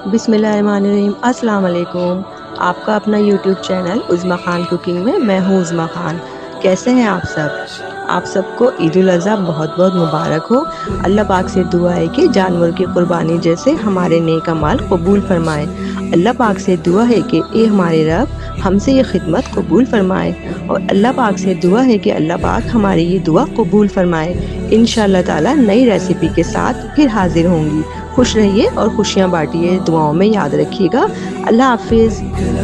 बिस्मिल्लाहिर्रहमानिर्रहीम। अस्सलाम वालेकुम। आपका अपना YouTube channel Uzma Khan cooking में मैं हूँ उज़्मा खान। कैसे हैं आप सब? आप सबको ईद उल अज़हा बहुत बहुत मुबारक हो। अल्लाह पाक से दुआ है कि जानवर की कुर्बानी जैसे हमारे नेक अमाल कबूल फरमाए। अल्लाह पाक से दुआ है कि ए हमारे रब हमसे ये खिदमत कबूल फरमाए, और अल्लाह पाक से दुआ है कि अल्लाह पाक हमारी ये दुआ कबूल फरमाए। इंशाअल्लाह ताला नई रेसिपी के साथ फिर हाजिर होंगी। खुश रहिए और खुशियाँ बांटिए, दुआओं में याद रखिएगा। अल्लाह हाफिज़।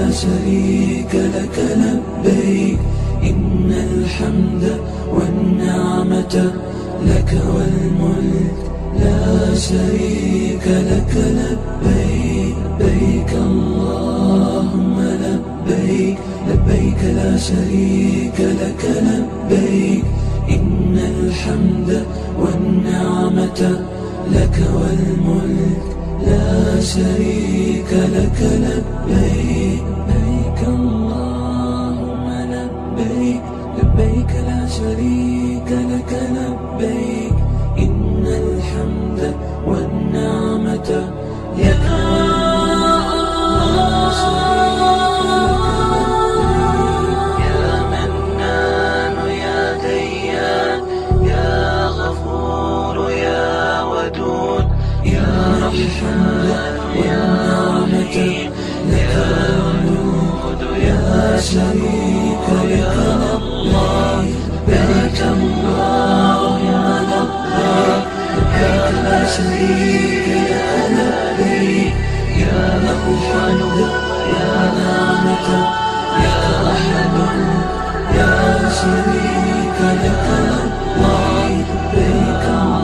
لك والملك لا شريك لك لبيك لبيك اللهم لبيك لبيك لا شريك لك لبيك إن الحمد والنعمة لك والملك لا شريك لك لبيك لبيك اللهم لبيك لبيك لا شريك لك لبيك إن الحمد والنعمة لك يا منان يا ديان يا غفور يا ودود يا رحمن يا رحيم لك الحمد يا شريك لك الله لبيك الله يا لبيك لبيك لا شريك لك لبيك يا مغفر يا نعمة يا أحد يا شريك لك الله لبيك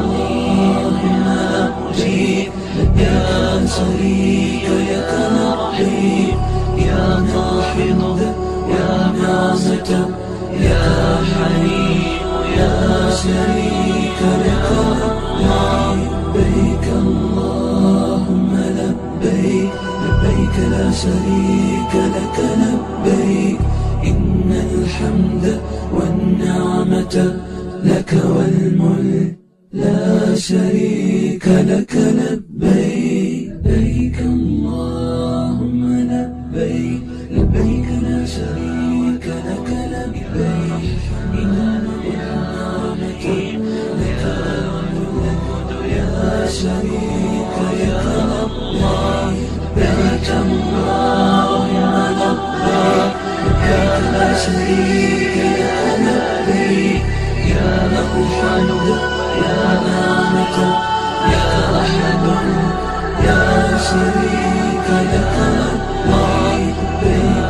اللهم مجيب يا شريك لك رحيم يا قاحظ يا نعمة يا حليم يا شريك لك الله لبيك اللهم لبيك لبيك لا شريك لك لبيك إن الحمد والنعمة لك والملك لا شريك لك لبيك لبيك اللهم لبيك لبيك لا شريك لك لبيك إن النعمة لك والملك يا شريك لك الله لبيك الله يا لبيك لبيك لا شريك لك لبيك يا مغفر يا نعمة يا أحد يا شريك لك الله لبيك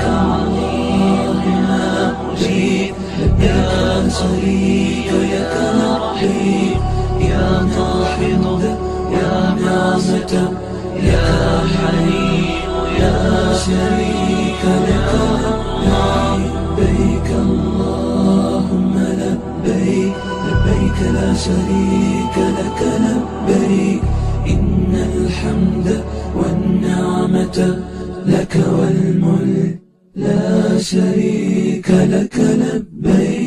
اللهم مجيب يا شريك لك رحيم يا قاحظ يا نعمة يا حليم يا شريك لك الله لبيك اللهم لبيك لبيك لا شريك لك لبيك إن الحمد والنعمة لك والملك لا شريك لك لبيك